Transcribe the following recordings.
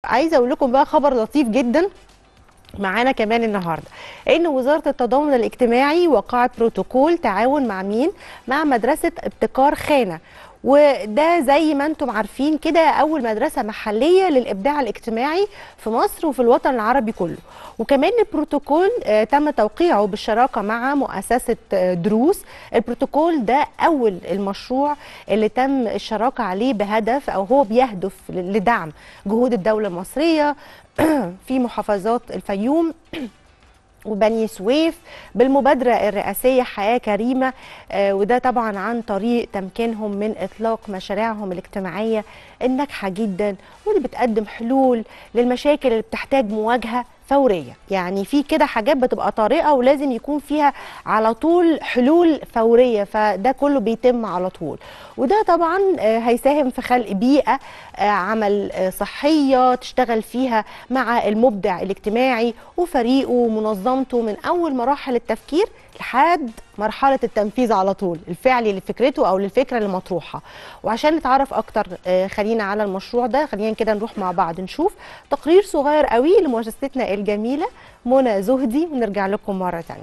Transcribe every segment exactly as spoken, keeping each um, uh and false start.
عايزه اقول لكم بقى خبر لطيف جدا معانا كمان النهارده، ان وزاره التضامن الاجتماعي وقعت بروتوكول تعاون مع مين؟ مع مدرسه ابتكار خانه، وده زي ما انتم عارفين كده اول مدرسه محليه للابداع الاجتماعي في مصر وفي الوطن العربي كله. وكمان البروتوكول آه تم توقيعه بالشراكه مع مؤسسه آه دروس. البروتوكول ده اول المشروع اللي تم الشراكه عليه بهدف او هو بيهدف لدعم جهود الدوله المصريه في محافظات الفيوم وبني سويف بالمبادرة الرئاسية حياة كريمة، آه وده طبعا عن طريق تمكينهم من إطلاق مشاريعهم الاجتماعية الناجحة جدا، واللي بتقدم حلول للمشاكل اللي بتحتاج مواجهة فورية. يعني في كده حاجات بتبقى طارئة ولازم يكون فيها على طول حلول فورية، فده كله بيتم على طول. وده طبعا هيساهم في خلق بيئة عمل صحية تشتغل فيها مع المبدع الاجتماعي وفريقه ومنظمته من أول مراحل التفكير لحد مرحلة التنفيذ على طول الفعلي لفكرته أو للفكرة المطروحة. وعشان نتعرف أكتر خلينا على المشروع ده، خلينا كده نروح مع بعض نشوف تقرير صغير قوي لمؤسستنا الجميلة منى زهدي ونرجع لكم مرة تانية.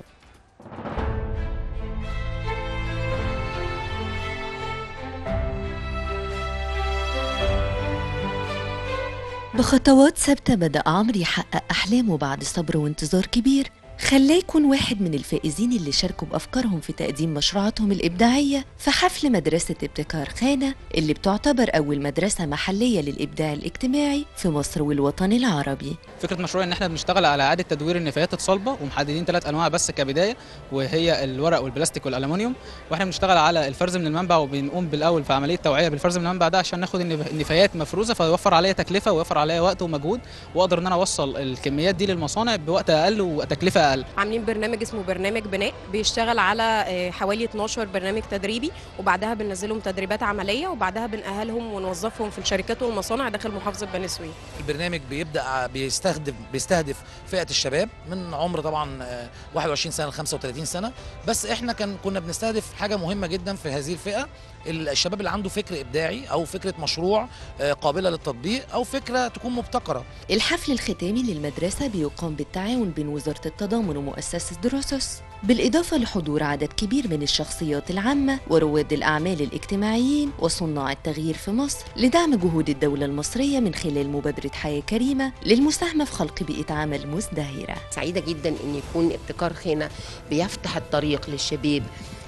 بخطوات ثابتة بدأ عمرو يحقق أحلامه بعد صبر وانتظار كبير خلاه يكون واحد من الفائزين اللي شاركوا بأفكارهم في تقديم مشروعاتهم الإبداعية في حفل مدرسة ابتكار خانة اللي بتعتبر أول مدرسة محلية للإبداع الاجتماعي في مصر والوطن العربي. فكرة مشروع إن احنا بنشتغل على إعادة تدوير النفايات الصلبة ومحددين ثلاث أنواع بس كبداية، وهي الورق والبلاستيك والألمنيوم، واحنا بنشتغل على الفرز من المنبع وبنقوم بالأول في عملية توعية بالفرز من المنبع ده عشان ناخد النفايات مفروزة، فيوفر عليا تكلفة ويوفر عليا وقت ومجهود، وأقدر إن أنا أوصل الكميات دي للمصانع بوقت أقل وتكلفة أقل. عاملين برنامج اسمه برنامج بناء بيشتغل على حوالي اتناشر برنامج تدريبي، وبعدها بننزلهم تدريبات عمليه، وبعدها بنأهلهم ونوظفهم في الشركات والمصانع داخل محافظه بني سويف. البرنامج بيبدا بيستهدف بيستهدف فئه الشباب من عمر طبعا واحد وعشرين سنه ل خمسة وثلاثين سنه، بس احنا كان كنا بنستهدف حاجه مهمه جدا في هذه الفئه، الشباب اللي عنده فكر ابداعي او فكره مشروع قابله للتطبيق او فكره تكون مبتكره. الحفل الختامي للمدرسه بيقام بالتعاون بين وزاره التضامن ومؤسسه دروسوس، بالاضافه لحضور عدد كبير من الشخصيات العامه ورواد الاعمال الاجتماعيين وصناع التغيير في مصر لدعم جهود الدوله المصريه من خلال مبادره حياه كريمه للمساهمه في خلق بيئه عمل مزدهره. سعيده جدا ان يكون ابتكار خانه بيفتح الطريق للشباب،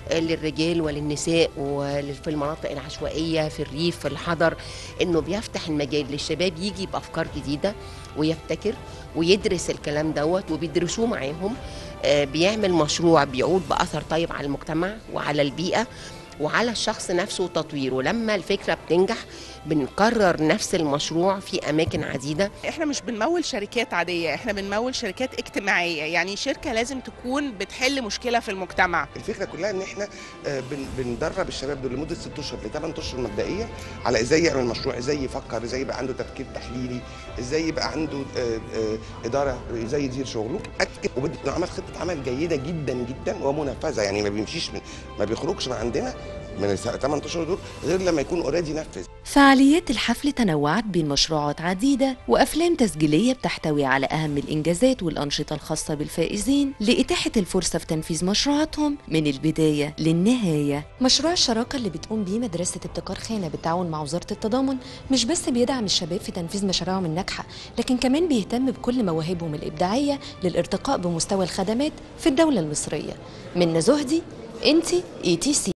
للرجال وللنساء وفي المناطق العشوائية في الريف في الحضر، انه بيفتح المجال للشباب يجي بأفكار جديدة ويبتكر ويدرس الكلام دوت وبيدرسوه معاهم، بيعمل مشروع بيعود بأثر طيب على المجتمع وعلى البيئة وعلى الشخص نفسه وتطويره. لما الفكرة بتنجح بنكرر نفس المشروع في أماكن عديدة. احنا مش بنمول شركات عادية، احنا بنمول شركات اجتماعية، يعني شركة لازم تكون بتحل مشكلة في المجتمع. الفكرة كلها ان احنا بندرب الشباب دول لمدة ست اشهر لثمان اشهر مبدئية على ازاي يعمل مشروع، ازاي يفكر، ازاي يبقى عنده تفكير تحليلي، ازاي يبقى عنده إدارة، ازاي يدير شغله. وبدنا عمل خطة عمل جيدة جدا جدا ومنفذة، يعني ما بيمشيش من ما بيخرجش من عندنا من الثمان اشهر دول غير لما يكون اوريدي نفذ. فعاليات الحفل تنوعت بين مشروعات عديدة وأفلام تسجيلية بتحتوي على أهم الإنجازات والأنشطة الخاصة بالفائزين لإتاحة الفرصة في تنفيذ مشروعاتهم من البداية للنهاية. مشروع الشراكة اللي بتقوم بيه مدرسة ابتكار خانة بالتعاون مع وزارة التضامن مش بس بيدعم الشباب في تنفيذ مشاريعهم الناجحة، لكن كمان بيهتم بكل مواهبهم الإبداعية للارتقاء بمستوى الخدمات في الدولة المصرية. منى زهدي، إنتي إي تي سي.